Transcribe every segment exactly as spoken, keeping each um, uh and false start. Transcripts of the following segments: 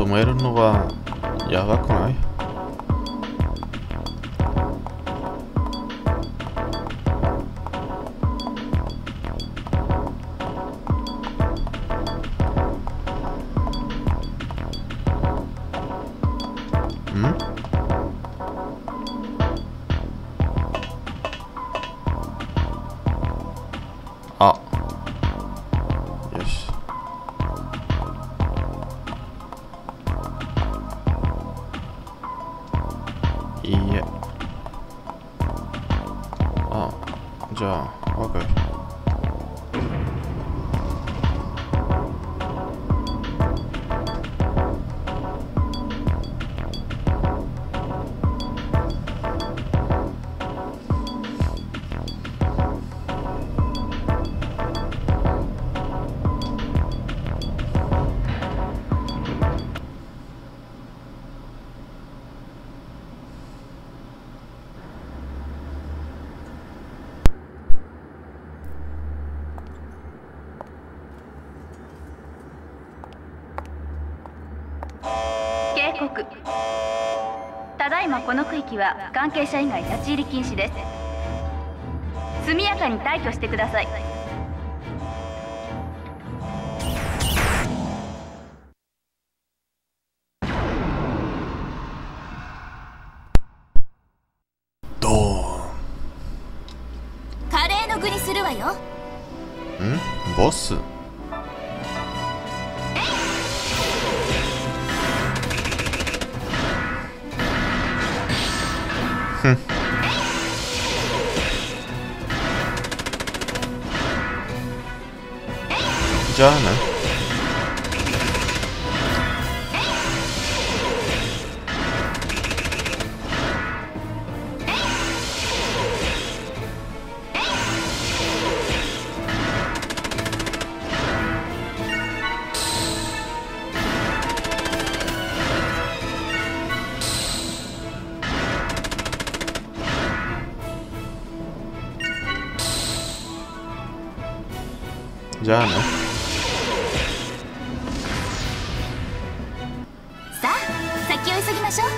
止めるのはやばくない？あ、よし。いいえ。あ、じゃあ OK。 警告。ただいまこの区域は関係者以外立ち入り禁止です。速やかに退去してください。 ドーン。 カレーの具にするわよ。 ん？ボス？ふん。じゃあね。じゃあね。 さあ、先を急ぎましょう。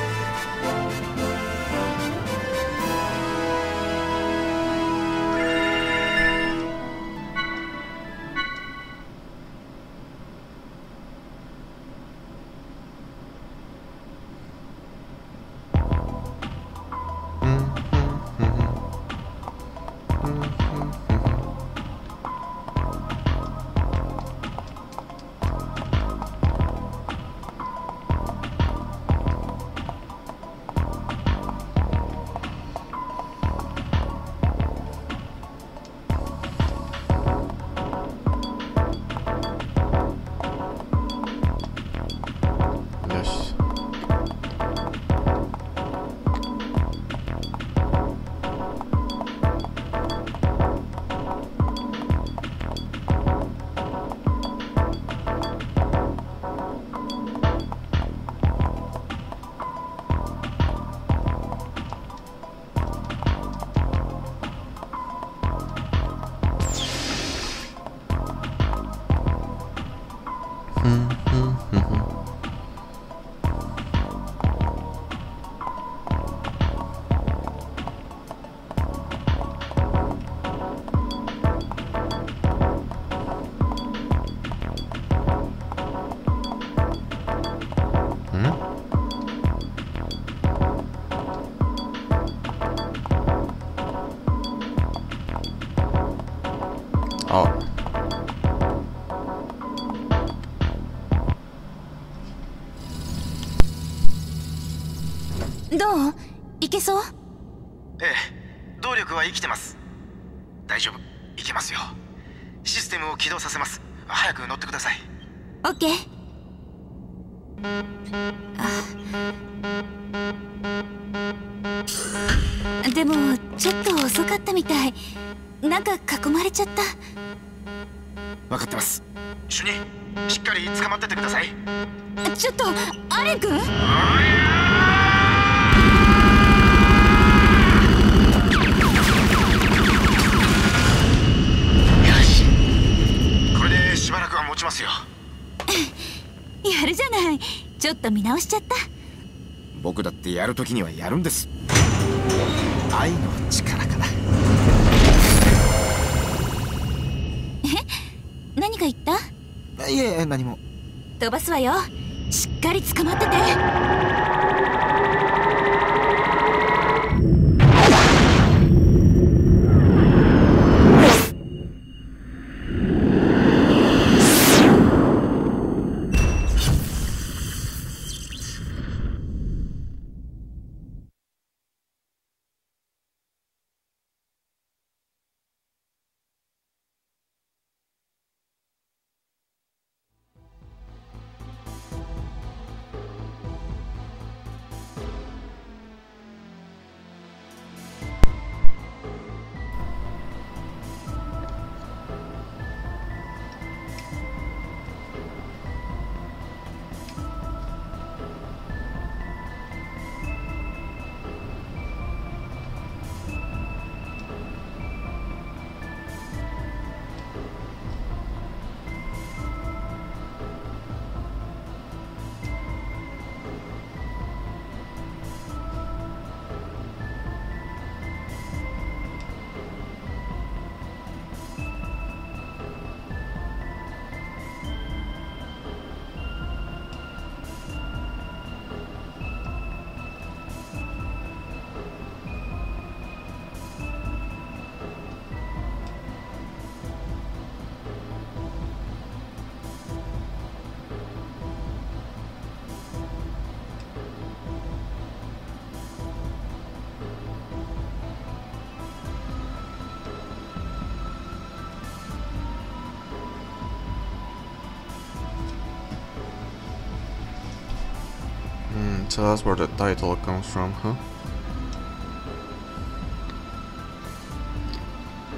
あ、 どう？いけそう？ ええ、動力は生きてます。大丈夫、いけますよ。システムを起動させます。早く乗ってください。 オッケー。あ、でもちょっと遅かったみたい。なんか囲まれちゃった。 分かってます。主任、しっかり捕まっててください。 ちょっとアレン君。 よし、これでしばらくは持ちますよ。 やるじゃない。 ちょっと見直しちゃった。 僕だってやるときにはやるんです。愛の力かな。 え、何か言った？ いえ、何も。 飛ばすわよ。しっかり捕まってて。 Hmm, so that's where the title comes from, huh?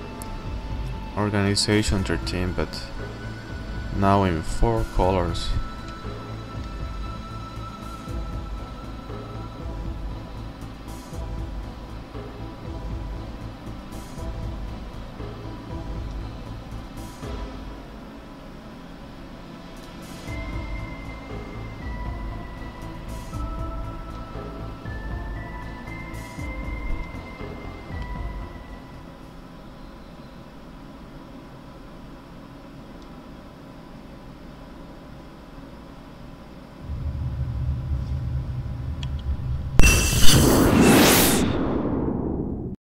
Organization thirteen, but now in four colors.